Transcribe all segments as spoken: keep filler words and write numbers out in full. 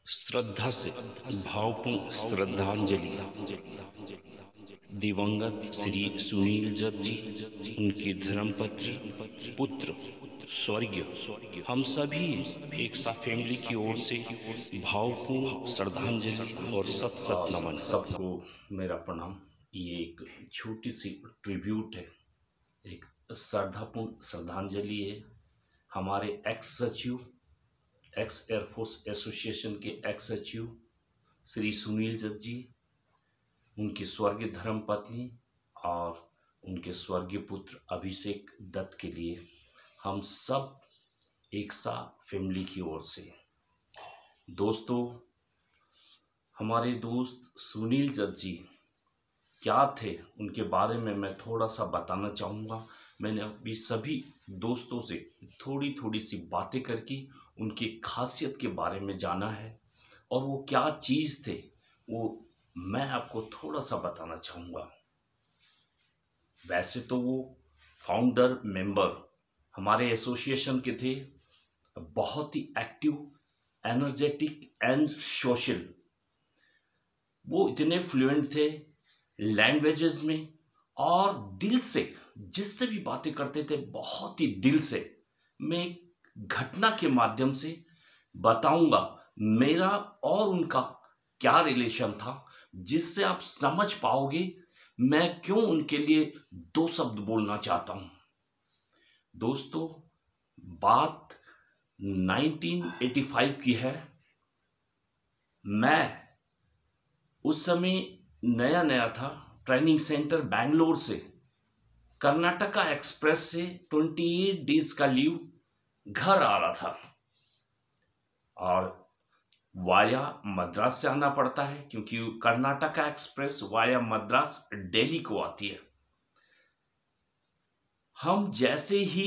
श्रद्धा से भावपूर्ण श्रद्धांजलि दिवंगत श्री सुनील जट जी, उनकी धर्मपत्नी, पुत्र स्वर्गीय हम सभी एक सा फैमिली की ओर से भावपूर्ण श्रद्धांजलि और सत सत नमन। सबको मेरा प्रणाम। ये एक छोटी सी ट्रिब्यूट है, एक श्रद्धापूर्ण श्रद्धांजलि है हमारे एक्स सचिव, एक्स एयरफोर्स एसोसिएशन के एक्स सचिव श्री सुनील जट जी, उनकी स्वर्गीय धर्मपत्नी और उनके स्वर्गीय पुत्र अभिषेक दत्त के लिए हम सब एक सा फैमिली की ओर से। दोस्तों, हमारे दोस्त सुनील जट जी क्या थे, उनके बारे में मैं थोड़ा सा बताना चाहूँगा। मैंने अभी सभी दोस्तों से थोड़ी थोड़ी सी बातें करके उनकी खासियत के बारे में जाना है और वो क्या चीज़ थे वो मैं आपको थोड़ा सा बताना चाहूँगा। वैसे तो वो फाउंडर मेंबर हमारे एसोसिएशन के थे, बहुत ही एक्टिव, एनर्जेटिक एंड सोशल। वो इतने फ्लुएंट थे लैंग्वेजेस में और दिल से जिससे भी बातें करते थे बहुत ही दिल से। मैं एक घटना के माध्यम से बताऊंगा मेरा और उनका क्या रिलेशन था, जिससे आप समझ पाओगे मैं क्यों उनके लिए दो शब्द बोलना चाहता हूं। दोस्तों, बात नाइनटीन एटी फाइव की है। मैं उस समय नया नया था, ट्रेनिंग सेंटर बैंगलोर से कर्नाटका एक्सप्रेस से अट्ठाईस डेज का लीव घर आ रहा था और वाया मद्रास से आना पड़ता है, क्योंकि कर्नाटका एक्सप्रेस वाया मद्रास दिल्ली को आती है। हम जैसे ही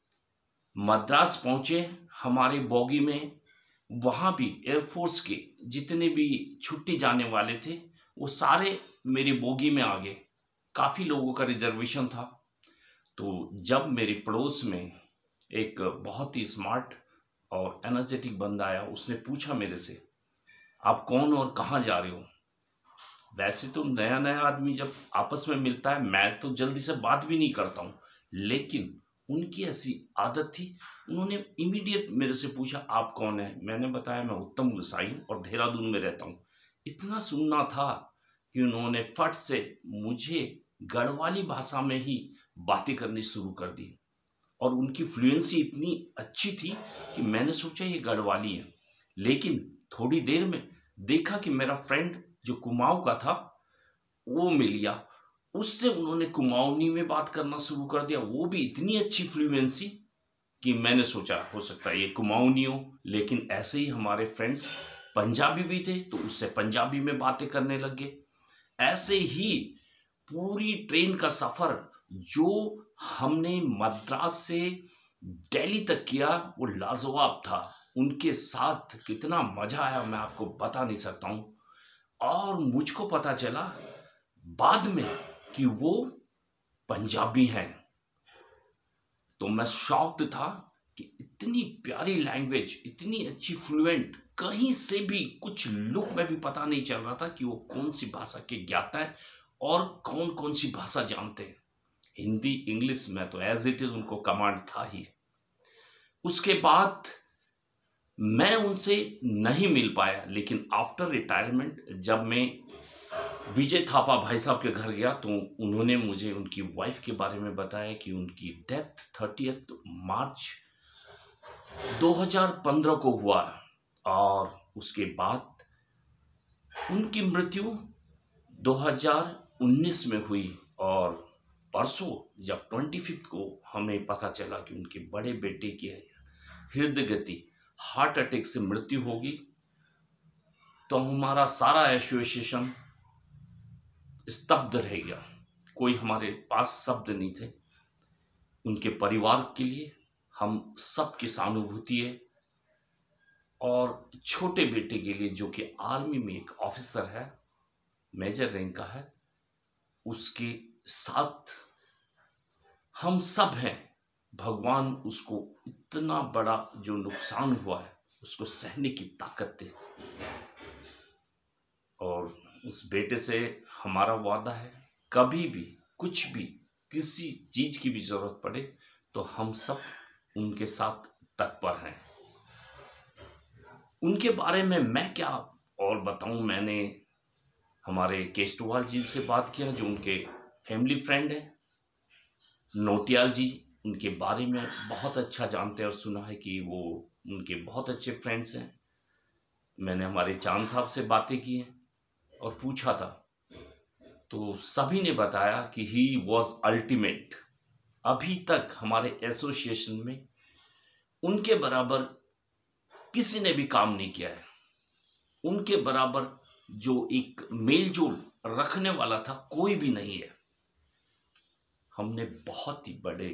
मद्रास पहुंचे हमारे बोगी में, वहां भी एयरफोर्स के जितने भी छुट्टी जाने वाले थे वो सारे मेरी बोगी में आ गए। काफी लोगों का रिजर्वेशन था। तो जब मेरे पड़ोस में एक बहुत ही स्मार्ट और एनर्जेटिक बंदा आया, उसने पूछा मेरे से, आप कौन और कहाँ जा रहे हो। वैसे तो नया नया आदमी जब आपस में मिलता है मैं तो जल्दी से बात भी नहीं करता हूँ, लेकिन उनकी ऐसी आदत थी, उन्होंने इमीडिएट मेरे से पूछा आप कौन है। मैंने बताया मैं उत्तम गुसाई और देहरादून में रहता हूँ। इतना सुनना था कि उन्होंने फट से मुझे गढ़वाली भाषा में ही बातें करनी शुरू कर दी और उनकी फ्लुएंसी इतनी अच्छी थी कि मैंने सोचा ये गढ़वाली है। लेकिन थोड़ी देर में देखा कि मेरा फ्रेंड जो कुमाऊं का था वो मिल गया, उससे उन्होंने कुमाऊनी में बात करना शुरू कर दिया। वो भी इतनी अच्छी फ्लुएंसी कि मैंने सोचा हो सकता है ये कुमाऊनी हो। लेकिन ऐसे ही हमारे फ्रेंड्स पंजाबी भी थे तो उससे पंजाबी में बातें करने लग गए। ऐसे ही पूरी ट्रेन का सफर जो हमने मद्रास से दिल्ली तक किया वो लाजवाब था। उनके साथ कितना मजा आया मैं आपको बता नहीं सकता हूं। और मुझको पता चला बाद में कि वो पंजाबी हैं, तो मैं शॉक्ड था कि इतनी प्यारी लैंग्वेज, इतनी अच्छी फ्लुएंट, कहीं से भी कुछ लुक में भी पता नहीं चल रहा था कि वो कौन सी भाषा के ज्ञाता है और कौन कौन सी भाषा जानते हैं। हिंदी, इंग्लिश में तो एज इट इज उनको कमांड था ही। उसके बाद मैं उनसे नहीं मिल पाया, लेकिन आफ्टर रिटायरमेंट जब मैं विजय थापा भाई साहब के घर गया तो उन्होंने मुझे उनकी वाइफ के बारे में बताया कि उनकी डेथ थर्टियथ मार्च दो हज़ार पंद्रह को हुआ और उसके बाद उनकी मृत्यु दो हज़ार उन्नीस में हुई। और परसों जब पच्चीस को हमें पता चला कि उनके बड़े बेटे की हृदय गति हार्ट अटैक से मृत्यु होगी, तो हमारा सारा एसोसिएशन स्तब्ध रह गया। कोई हमारे पास शब्द नहीं थे। उनके परिवार के लिए हम सबकी सहानुभूति है और छोटे बेटे के लिए जो कि आर्मी में एक ऑफिसर है, मेजर रैंक का है, उसके साथ हम सब हैं। भगवान उसको इतना बड़ा जो नुकसान हुआ है उसको सहने की ताकत दे। और उस बेटे से हमारा वादा है, कभी भी कुछ भी किसी चीज की भी जरूरत पड़े तो हम सब उनके साथ तत्पर हैं। उनके बारे में मैं क्या और बताऊं। मैंने हमारे केस्टवाल जी से बात किया जो उनके फैमिली फ्रेंड है। नोटियाल जी उनके बारे में बहुत अच्छा जानते हैं और सुना है कि वो उनके बहुत अच्छे फ्रेंड्स हैं। मैंने हमारे चांद साहब से बातें की हैं और पूछा था तो सभी ने बताया कि ही वॉज अल्टीमेट। अभी तक हमारे एसोसिएशन में उनके बराबर किसी ने भी काम नहीं किया है। उनके बराबर जो एक मेलजोल रखने वाला था कोई भी नहीं है। हमने बहुत ही बड़े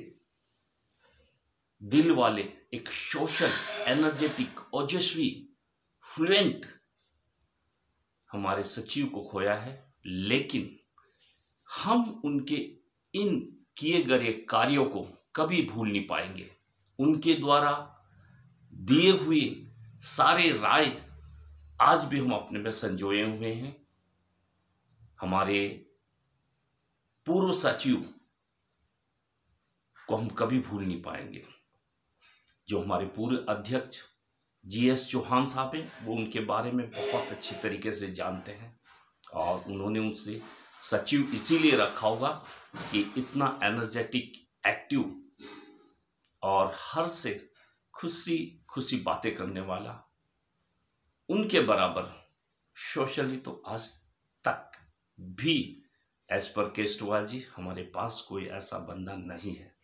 दिल वाले, एक सोशल, एनर्जेटिक, ओजस्वी, फ्लुएंट हमारे सचिव को खोया है। लेकिन हम उनके इन किए गए कार्यों को कभी भूल नहीं पाएंगे। उनके द्वारा दिए हुए सारे राय आज भी हम अपने में संजोए हुए हैं। हमारे पूर्व सचिव को हम कभी भूल नहीं पाएंगे। जो हमारे पूर्व अध्यक्ष जी एस चौहान साहब हैं वो उनके बारे में बहुत अच्छी तरीके से जानते हैं और उन्होंने उनसे सचिव इसीलिए रखा होगा कि इतना एनर्जेटिक, एक्टिव और हर से खुशी खुशी बातें करने वाला, उनके बराबर सोशली तो आज तक भी एज पर केस्टवाल जी हमारे पास कोई ऐसा बंदा नहीं है।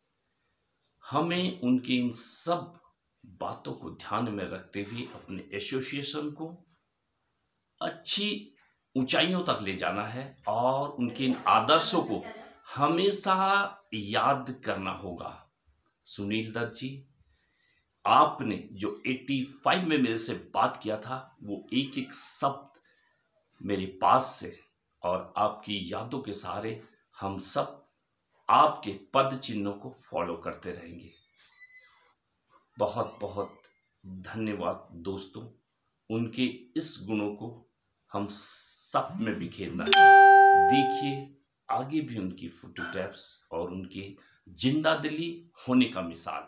हमें उनकी इन सब बातों को ध्यान में रखते हुए अपने एसोसिएशन को अच्छी ऊंचाइयों तक ले जाना है और उनके इन आदर्शों को हमेशा याद करना होगा। सुनील दत्त जी, आपने जो पचासी में मेरे से बात किया था वो एक एक शब्द मेरे पास से, और आपकी यादों के सहारे हम सब आपके पद चिन्हों को फॉलो करते रहेंगे। बहुत बहुत धन्यवाद दोस्तों। उनके इस गुणों को हम सब में बिखेरना है। देखिए आगे भी उनकी फोटोग्राफ्स और उनकी जिंदा दिली होने का मिसाल।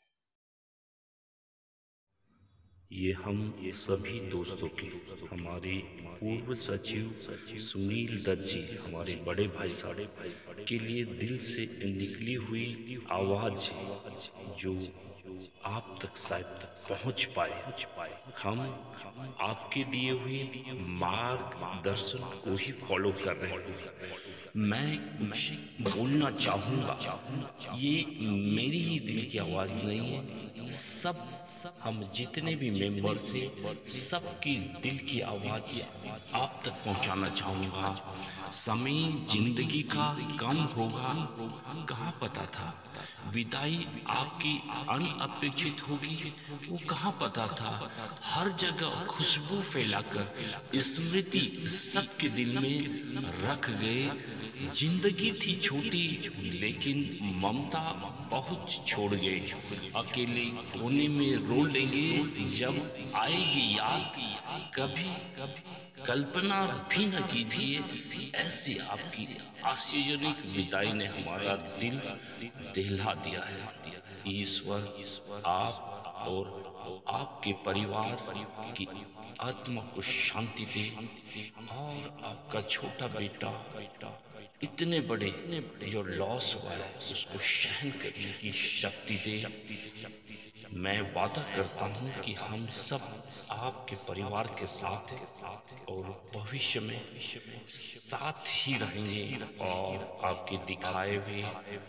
ये हम ये सभी दोस्तों के, हमारे पूर्व सचिव सुनील दत्त जी, हमारे बड़े भाई साहब के लिए दिल से निकली हुई आवाज है जो आप तक शायद पहुंच पाए। हम आपके दिए हुए मार्गदर्शन को ही फॉलो कर रहे हैं। मैं कुछ बोलना चाहूंगा, ये मेरी ही दिल की आवाज नहीं है। सब हम जितने भी मेंबर से सबकी दिल की आवाज आप तक पहुंचाना चाहूंगा। समय जिंदगी का कम होगा, कहाँ पता था। विदाई आपकी अनअपेक्षित होगी, वो कहाँ पता था। हर जगह खुशबू फैलाकर स्मृति सबके दिल में रख गए। जिंदगी थी छोटी लेकिन ममता बहुत छोड़ गए। अकेले कोने में रो लेंगे जब आएगी याद, कभी कल्पना भी न कीजिए ऐसी आपकी आश्चर्यजनक विदाई ने हमारा दिल दहला दिया है। ईश्वर आप और आपके परिवार की आत्मा को शांति दे और आपका छोटा बेटा इतने बड़े जो लॉस हुआ है उसको सहन करने की शक्ति दे। मैं वादा करता हूं कि हम सब आपके परिवार के साथ हैं और भविष्य में साथ ही रहेंगे और आपके दिखाए हुए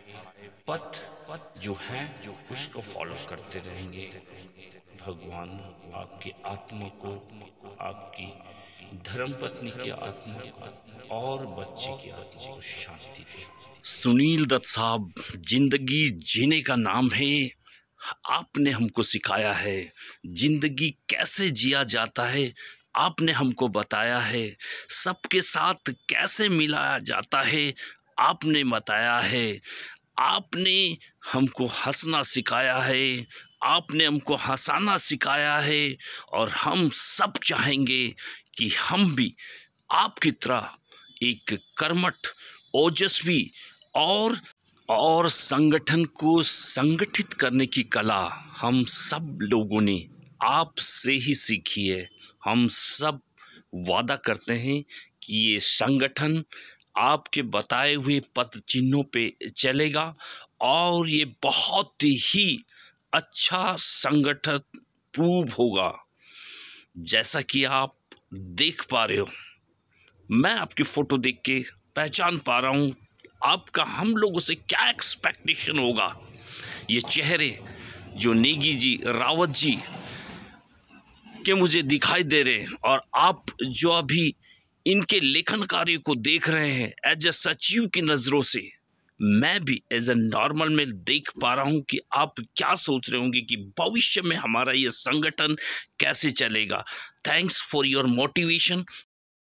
पथ जो है जो उसको फॉलो करते रहेंगे। भगवान आपकी आत्मा को, आपकी धर्मपत्नी की आत्मा को और बच्चे की आत्मा को शांति दे। सुनील दत्त साहब, जिंदगी जीने का नाम है। आपने हमको सिखाया है जिंदगी कैसे जिया जाता है, आपने हमको बताया है सबके साथ कैसे मिलाया जाता है, आपने बताया है। आपने हमको हंसना सिखाया है, आपने हमको हंसाना सिखाया है और हम सब चाहेंगे कि हम भी आपकी तरह एक कर्मठ, ओजस्वी और और संगठन को संगठित करने की कला हम सब लोगों ने आपसे ही सीखी है। हम सब वादा करते हैं कि ये संगठन आपके बताए हुए पद चिन्हों पे चलेगा और ये बहुत ही अच्छा संगठन प्रूव होगा। जैसा कि आप देख पा रहे हो, मैं आपकी फ़ोटो देख के पहचान पा रहा हूँ आपका हम लोगों से क्या एक्सपेक्टेशन होगा। ये चेहरे जो नेगी जी, रावत जी के मुझे दिखाई दे रहे हैं और आप जो अभी इनके लेखन कार्य को देख रहे हैं एज ए सचिव की नज़रों से, मैं भी एज ए नॉर्मल में देख पा रहा हूँ कि आप क्या सोच रहे होंगे कि भविष्य में हमारा ये संगठन कैसे चलेगा। Thanks for your motivation.